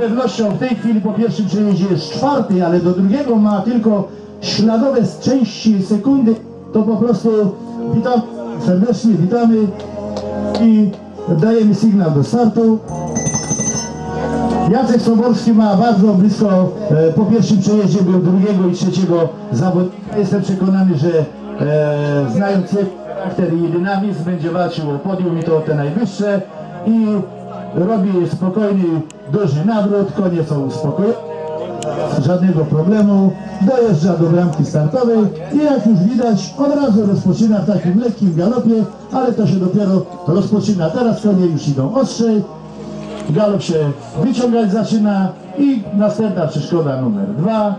pewnością w tej chwili po pierwszym przejeździe jest czwarty, ale do drugiego ma tylko śladowe z części sekundy. To po prostu witam serdecznie, witamy i dajemy sygnał do startu. Jacek Soborski ma bardzo blisko, po pierwszym przejeździe był drugiego i trzeciego zawodnika. Jestem przekonany, że znając jego charakter i dynamizm będzie walczył o podium i to o te najwyższe i robi spokojny, duży nawrót, konie są uspokojone, żadnego problemu, dojeżdża do bramki startowej i jak już widać od razu rozpoczyna w takim lekkim galopie, ale to się dopiero rozpoczyna. Teraz konie już idą ostrzej, galop się wyciągać zaczyna i następna przeszkoda numer 2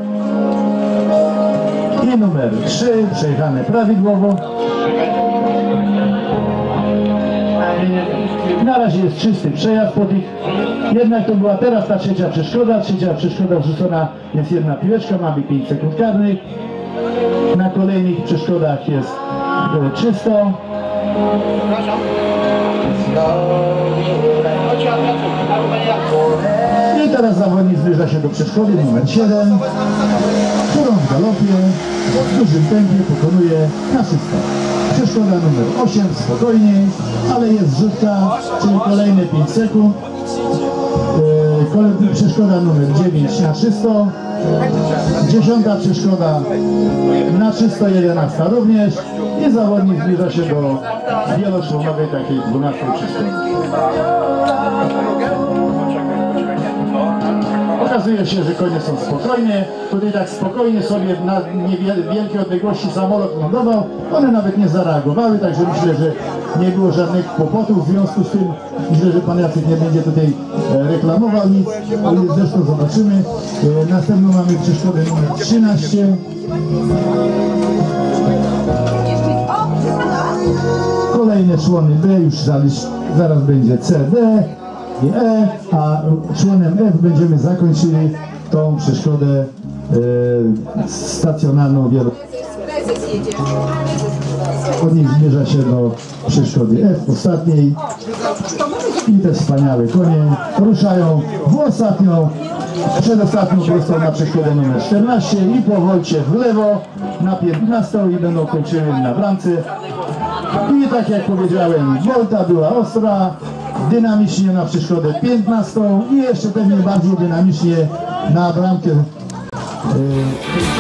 i numer 3 przejechane prawidłowo. Na razie jest czysty przejazd po tych, jednak to była teraz ta trzecia przeszkoda. Trzecia przeszkoda wrzucona jest jedna piłeczka, mamy 5 sekund karnych. Na kolejnych przeszkodach jest czysto. I teraz zawodnik zbliża się do przeszkody numer 7, którą w galopie w dużym tempie pokonuje na 300. Przeszkoda numer 8 spokojniej, ale jest rzutka, czyli kolejne 5 sekund. Przeszkoda numer 9 na 300. 10. przeszkoda na 311 również. I zawodnik zbliża się do wieloczłonowej takiej 12 przeszkody. Okazuje się, że konie są spokojnie. Tutaj tak spokojnie sobie na niewielkiej odległości samolot lądował. One nawet nie zareagowały, także myślę, że nie było żadnych kłopotów. W związku z tym myślę, że pan Jacek nie będzie tutaj reklamował nic. Zresztą zobaczymy. Następną mamy przeszkodę numer 13. Kolejne człony B, już zaraz będzie C, D i E, a członem F będziemy zakończyli tą przeszkodę stacjonarną od nich zmierza się do przeszkody F ostatniej i te wspaniałe konie ruszają w ostatnią, przedostatnią prostą na przeszkodę numer 14 i po wolcie w lewo na 15 i będą kończyły na bramce. I tak jak powiedziałem, wolta była ostra, dynamicznie na przeszkodę 15 i jeszcze pewnie bardziej dynamicznie na bramkę